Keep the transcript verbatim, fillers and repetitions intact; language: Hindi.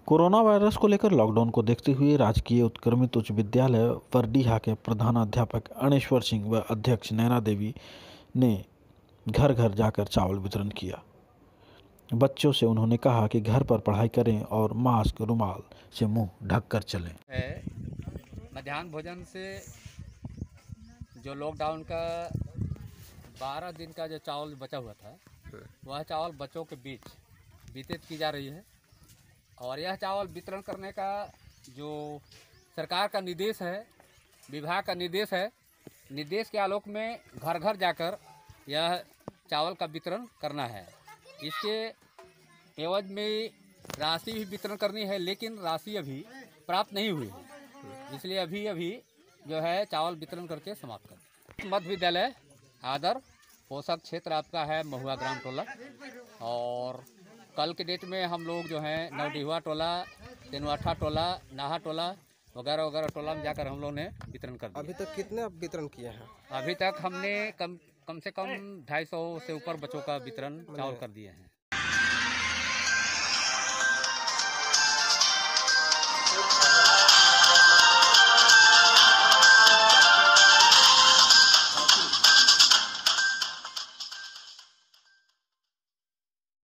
कोरोना वायरस को लेकर लॉकडाउन को देखते हुए राजकीय उत्क्रमित उच्च विद्यालय वरडीहा के प्रधानाध्यापक अणेश्वर सिंह व अध्यक्ष नैना देवी ने घर घर जाकर चावल वितरण किया। बच्चों से उन्होंने कहा कि घर पर पढ़ाई करें और मास्क रुमाल से मुंह ढककर चलें। मध्याह्न भोजन से जो लॉकडाउन का बारह दिन का जो चावल बचा हुआ था वह चावल बच्चों के बीच वितरित की जा रही है और यह चावल वितरण करने का जो सरकार का निर्देश है, विभाग का निर्देश है, निर्देश के आलोक में घर घर जाकर यह चावल का वितरण करना है। इसके एवज में राशि भी वितरण करनी है, लेकिन राशि अभी प्राप्त नहीं हुई है, इसलिए अभी अभी जो है चावल वितरण करके समाप्त कर। मध्य विद्यालय आदर पोषक क्षेत्र आपका है महुआ ग्राम टोला, और कल के डेट में हम लोग जो है नवडिहुआ टोला, तेनवाठा टोला, नाहा टोला वगैरह वगैरह टोला में जाकर हम लोग ने वितरण कर दिया। अभी तक कितने वितरण किए हैं? अभी तक हमने कम कम से कम ढाई सौ से ऊपर बच्चों का वितरण चावल कर दिए हैं।